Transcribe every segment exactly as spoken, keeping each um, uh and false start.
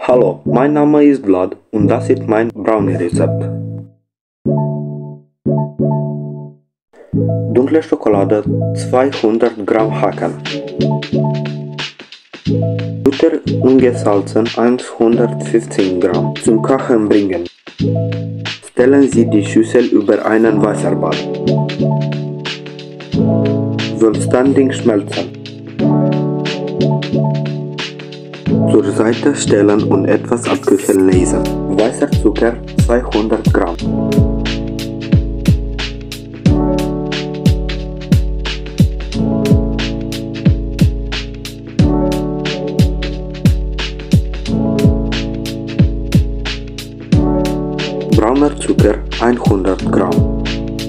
Hallo, mein Name ist Vlad und das ist mein Brownie-Rezept. Dunkle Schokolade zweihundert Gramm hacken. Butter ungesalzen hundertfünfzehn Gramm. Zum Kochen bringen. Stellen Sie die Schüssel über einen Wasserbad. Vollständig schmelzen. Zur Seite stellen und etwas abkühlen lassen. Weißer Zucker zweihundert Gramm. Brauner Zucker hundert Gramm.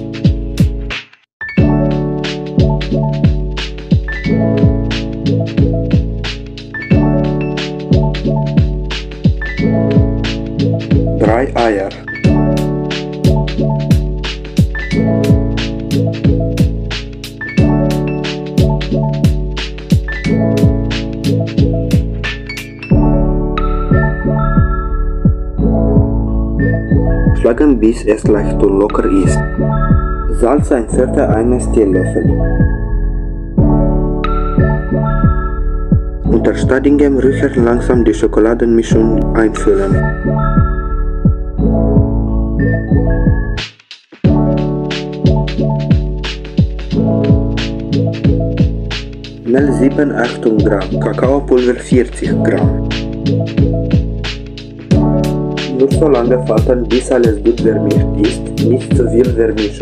Drei Eier. Schlagen, bis es leicht und locker ist. Salz ein Viertel eines Teelöffel. Unter statigem Rühren langsam die Schokoladenmischung einfüllen. Mehl siebenundachtzig Gramm, Kakaopulver vierzig Gramm. Nur so lange falten, bis alles gut vermischt ist, nicht zu viel vermischen.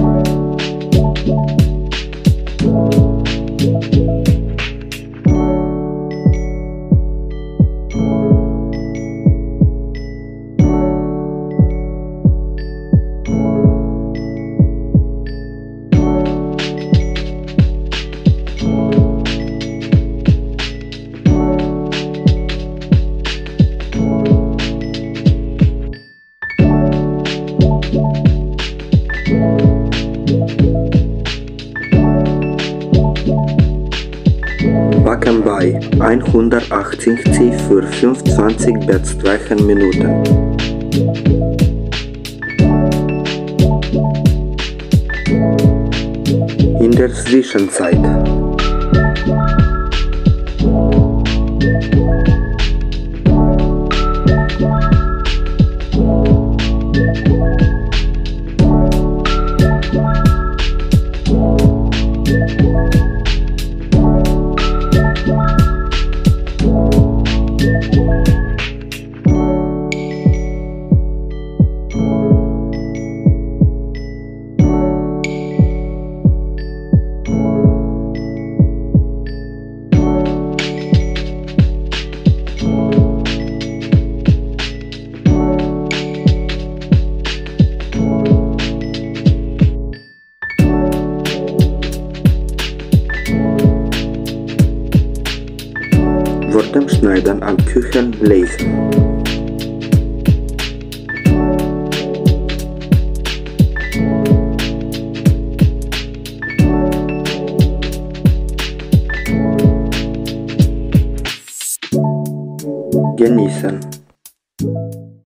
Backen bei hundertachtzig C für fünfundzwanzig bis dreißig Minuten. In der Zwischenzeit vor dem Schneiden am Küchen lesen.